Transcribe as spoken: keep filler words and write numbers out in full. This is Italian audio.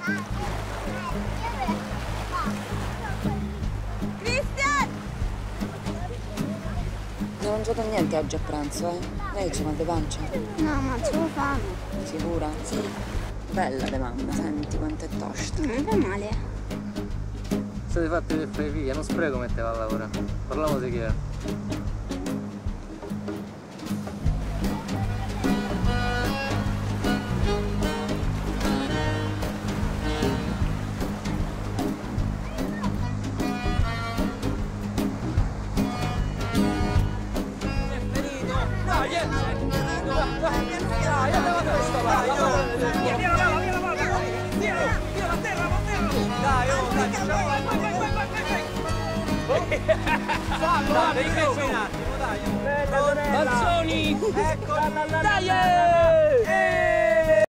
Cristian! Non ho mangiato niente oggi a pranzo, eh? Lei c'è mal di pancia? No, ma c'ho fame. Sicura? Sì. Bella domanda, senti quanto è tosta. Non fa male. State fatti per fare figlia, non spreco metteva a lavorare. Parliamo di chi è. Bazzoni! Ecco! Dai!